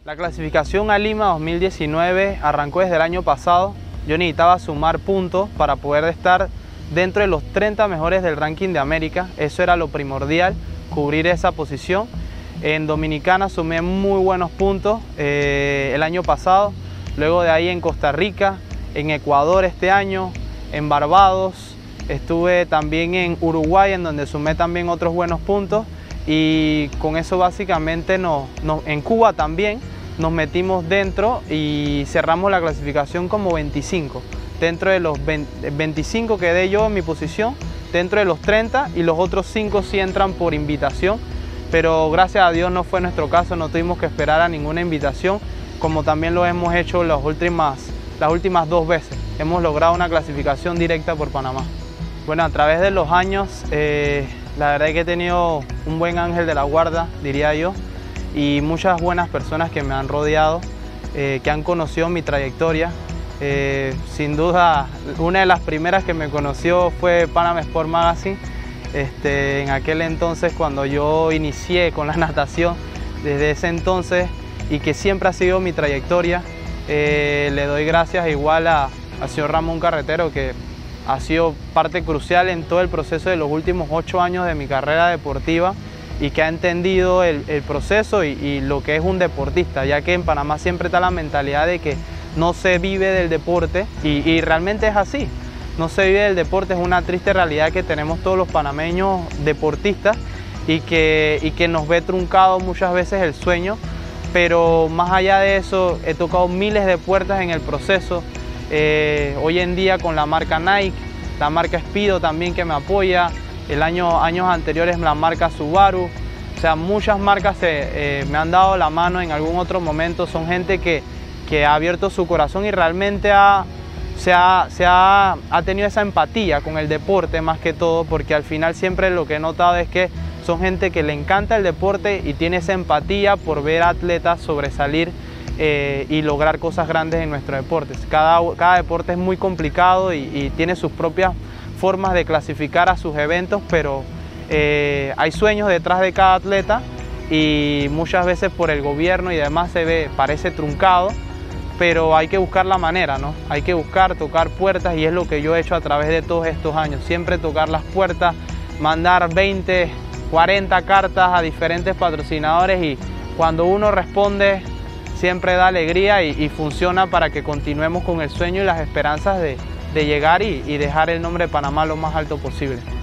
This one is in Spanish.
La clasificación a Lima 2019 arrancó desde el año pasado. Yo necesitaba sumar puntos para poder estar dentro de los 30 mejores del ranking de América. Eso era lo primordial, cubrir esa posición. En Dominicana sumé muy buenos puntos el año pasado. Luego de ahí en Costa Rica, en Ecuador este año, en Barbados. Estuve también en Uruguay, en donde sumé también otros buenos puntos. Y con eso básicamente en Cuba también nos metimos dentro y cerramos la clasificación como 25. Dentro de los 25 quedé yo en mi posición, dentro de los 30, y los otros 5 sí entran por invitación, pero gracias a Dios no fue nuestro caso, no tuvimos que esperar a ninguna invitación, como también lo hemos hecho las últimas 2 veces. Hemos logrado una clasificación directa por Panamá. Bueno, a través de los años, la verdad es que he tenido un buen ángel de la guarda, diría yo, y muchas buenas personas que me han rodeado, que han conocido mi trayectoria. Sin duda, una de las primeras que me conoció fue Panama Sport Magazine. En aquel entonces, cuando yo inicié con la natación, desde ese entonces, y que siempre ha sido mi trayectoria, le doy gracias igual al señor Ramón Carretero, que ha sido parte crucial en todo el proceso de los últimos 8 años de mi carrera deportiva, y que ha entendido el proceso y lo que es un deportista, ya que en Panamá siempre está la mentalidad de que no se vive del deporte, y realmente es así. No se vive del deporte, es una triste realidad que tenemos todos los panameños deportistas y que nos ve truncado muchas veces el sueño, pero más allá de eso he tocado miles de puertas en el proceso. Hoy en día con la marca Nike, la marca Speedo también que me apoya, años anteriores la marca Subaru, o sea, muchas marcas me han dado la mano en algún otro momento. Son gente que ha abierto su corazón y realmente ha tenido esa empatía con el deporte más que todo, porque al final siempre lo que he notado es que son gente que le encanta el deporte y tiene esa empatía por ver atletas sobresalir y lograr cosas grandes en nuestro deporte. Cada deporte es muy complicado y tiene sus propias formas de clasificar a sus eventos, pero hay sueños detrás de cada atleta y muchas veces por el gobierno y demás parece truncado, pero hay que buscar la manera, ¿no? Hay que tocar puertas, y es lo que yo he hecho a través de todos estos años, siempre tocar las puertas, mandar 20, 40 cartas a diferentes patrocinadores, y cuando uno responde siempre da alegría y funciona para que continuemos con el sueño y las esperanzas de llegar y dejar el nombre de Panamá lo más alto posible.